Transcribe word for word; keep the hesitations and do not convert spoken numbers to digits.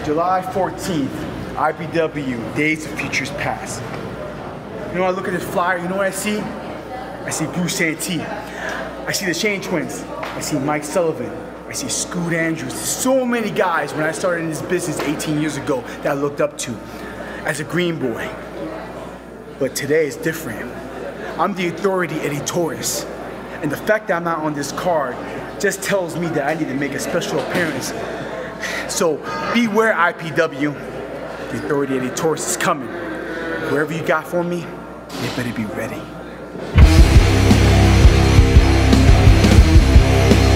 July fourteenth, I P W, Days of Futures Past. You know, I look at this flyer, you know what I see? I see Bruce Santee. I see the Shane Twins. I see Mike Sullivan. I see Scoot Andrews. So many guys when I started in this business eighteen years ago that I looked up to as a green boy. But today is different. I'm the authority, Eddie Taurus. And the fact that I'm not on this card just tells me that I need to make a special appearance. So beware, I P W. The authority, Eddie Taurus, is coming. Wherever you got for me, you better be ready.